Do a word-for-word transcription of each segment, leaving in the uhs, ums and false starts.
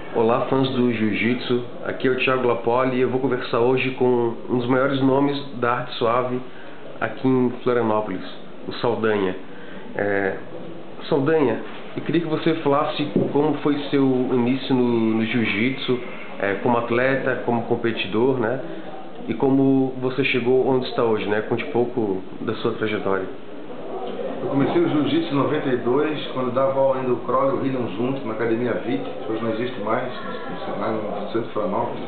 Olá, fãs do Jiu-Jitsu, aqui é o Thiago Lapoli e eu vou conversar hoje com um dos maiores nomes da arte suave aqui em Florianópolis, o Saldanha. É, Saldanha, eu queria que você falasse como foi seu início no, no Jiu-Jitsu, é, como atleta, como competidor, né? E como você chegou onde está hoje, né? Conte um pouco da sua trajetória. Eu comecei o Jiu-Jitsu em noventa e dois, quando dava aula ainda o Kroll e o William juntos, na Academia V I T, que hoje não existe mais, no centro de Florianópolis.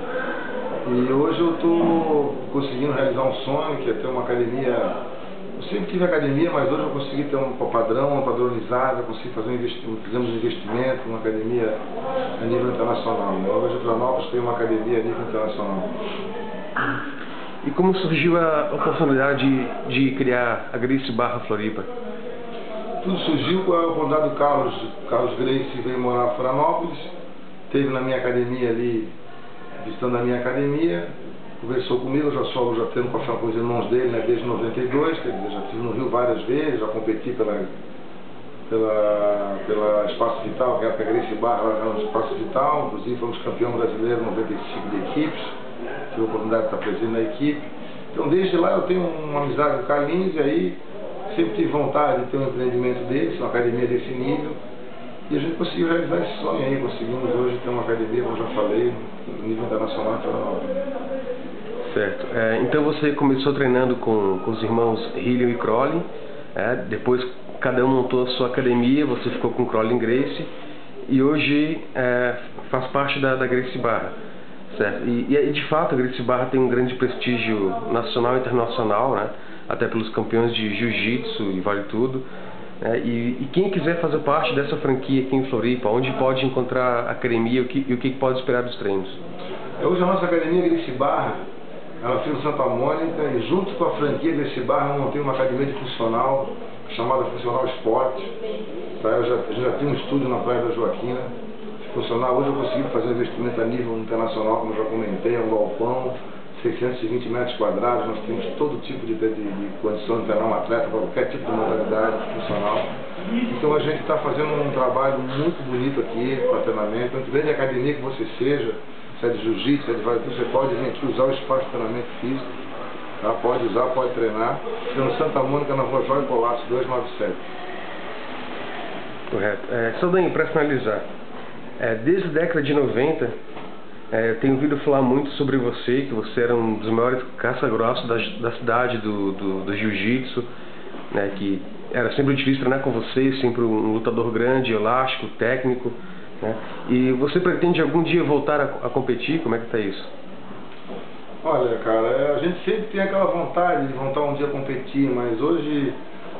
E hoje eu estou conseguindo realizar um sonho, que é ter uma academia. Eu sempre tive academia, mas hoje eu consegui ter um padrão, uma padronizada, consegui fazer um investimento, fizemos um investimento, uma academia a nível internacional. Hoje o Florianópolis tem uma academia a nível internacional. E como surgiu a oportunidade de, de criar a Gracie Barra Floripa? Tudo surgiu com a oportunidade do Carlos, Carlos Gracie veio morar em Florianópolis, esteve na minha academia ali, visitando a minha academia, conversou comigo, eu já sou, já tendo com os irmãos dele, né, desde noventa e dois, quer dizer, já estive no Rio várias vezes, já competi pela, pela, pela Espaço Vital, que era a Gracie Barra, lá no Espaço Vital, inclusive fomos campeão brasileiro em noventa e cinco de equipes. Tive a oportunidade de estar presente na equipe. Então, desde lá eu tenho uma amizade com o Carlinhos e aí sempre tive vontade de ter um empreendimento desse, uma academia desse nível. E a gente conseguiu realizar esse sonho aí. Conseguimos hoje ter uma academia, como eu já falei, no nível internacional em Florianópolis. Certo. É, então você começou treinando com, com os irmãos William e Crowley. É, depois cada um montou a sua academia, você ficou com Crowley e Gracie. E hoje é, faz parte da, da Gracie Barra. Certo. E, e de fato a Gracie Barra tem um grande prestígio nacional e internacional, né? Até pelos campeões de Jiu-Jitsu e vale tudo. Né? E, e quem quiser fazer parte dessa franquia aqui em Floripa, onde pode encontrar a academia e o que, e o que pode esperar dos treinos? Hoje a nossa academia Gracie Barra, ela fica em Santa Mônica e junto com a franquia Gracie Barra eu montei uma academia de funcional chamada Funcional Esporte. Tá? Eu já, eu já tinha um estúdio na Praia da Joaquina. Funcionar. Hoje eu consegui fazer um investimento a nível internacional, como eu já comentei, é um galpão, seiscentos e vinte metros quadrados, nós temos todo tipo de, de, de condição de treinar um atleta, qualquer tipo de modalidade funcional. Então a gente está fazendo um trabalho muito bonito aqui para treinamento, então dentro da academia que você seja, se é de jiu-jitsu, se é de vale tudo, você pode vir aqui usar o espaço de treinamento físico, tá? Pode usar, pode treinar, fica no Santa Mônica, na rua João Colasso, duzentos e noventa e sete. Correto. É, Saldanha, para finalizar, É, desde a década de noventa, é, eu tenho ouvido falar muito sobre você, que você era um dos maiores caça-grossos da, da cidade do, do, do jiu-jitsu, né, que era sempre difícil treinar com você, sempre um lutador grande, elástico, técnico, né, e você pretende algum dia voltar a, a competir? Como é que está isso? Olha, cara, a gente sempre tem aquela vontade de voltar um dia a competir, mas hoje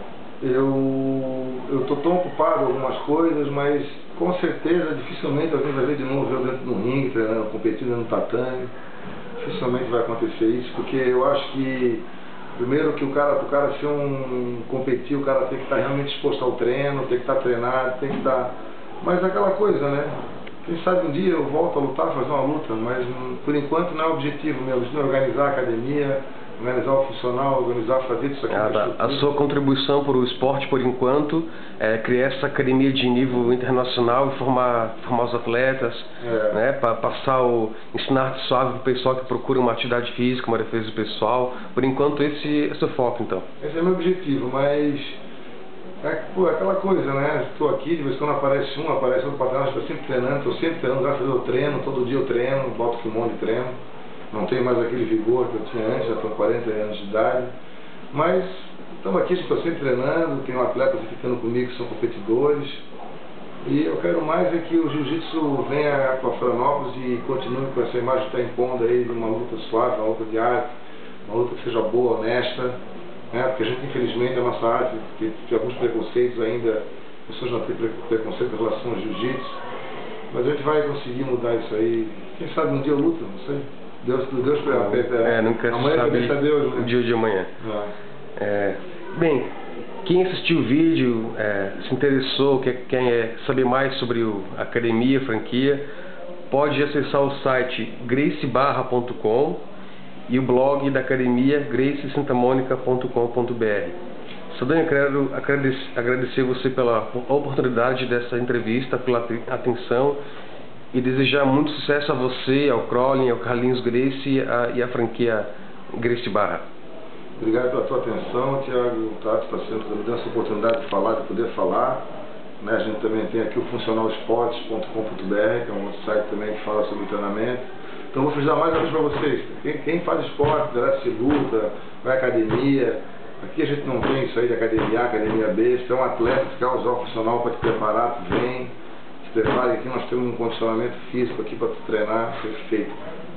eu eu estou tão ocupado com algumas coisas, mas com certeza, dificilmente alguém vai ver de novo eu dentro do ringue, treinando, competindo no tatame. Dificilmente vai acontecer isso, porque eu acho que, primeiro, que o cara, o cara ser um competir, o cara tem que estar realmente exposto ao treino, tem que estar treinado, tem que estar. Mas é aquela coisa, né? Quem sabe um dia eu volto a lutar, fazer uma luta, mas por enquanto não é o objetivo meu. O objetivo é organizar a academia, organizar o funcional, organizar, fazer isso aqui. Ah, tá. A sua contribuição para o esporte, por enquanto, é criar essa academia de nível internacional e formar, formar os atletas, é. né, para passar o ensinar arte suave para o pessoal que procura uma atividade física, uma defesa pessoal. Por enquanto, esse é o seu foco, então. Esse é o meu objetivo, mas é, pô, é aquela coisa, né? Estou aqui, de vez em quando aparece um, aparece outro para treinar, estou sempre treinando, estou sempre treinando, graças a Deus eu treino, todo dia eu treino, boto kimono de treino. Não tenho mais aquele vigor que eu tinha antes, já tenho quarenta anos de idade. Mas estamos aqui, estou sempre treinando, tenho atletas ficando comigo que são competidores. E eu quero mais é que o jiu-jitsu venha para Florianópolis e continue com essa imagem que está impondo aí de uma luta suave, uma luta de arte, uma luta que seja boa, honesta. Né? Porque a gente, infelizmente, a nossa arte tem, tem alguns preconceitos ainda, as pessoas não têm preconceito em relação ao jiu-jitsu. Mas a gente vai conseguir mudar isso aí. Quem sabe um dia eu luto, não sei. Deus, Deus é, nunca amanhã sabe Deus, né? O dia de amanhã. Ah. É, bem, quem assistiu o vídeo, é, se interessou, quer, quer saber mais sobre o, a academia, a franquia, pode acessar o site gracie barra ponto com e o blog da academia gracie santa monica ponto com ponto br. Saldanha, eu quero agradecer, agradecer você pela oportunidade dessa entrevista, pela atenção e desejar muito sucesso a você, ao Crolin, ao Carlinhos Gracie e a, e a franquia Gracie Barra. Obrigado pela tua atenção, Thiago. Tá, está sempre me dando essa oportunidade de falar, de poder falar. Né, a gente também tem aqui o funcional esportes ponto com ponto b r, que é um outro site também que fala sobre treinamento. Então vou frisar mais uma vez para vocês. Quem, quem faz esporte, interessa se luta, vai à academia. Aqui a gente não tem isso aí de academia A, academia B. Se é um atleta que quer usar o funcional para te preparar, tu vem, se prepare. Aqui nós temos um condicionamento físico aqui para tu treinar, perfeito.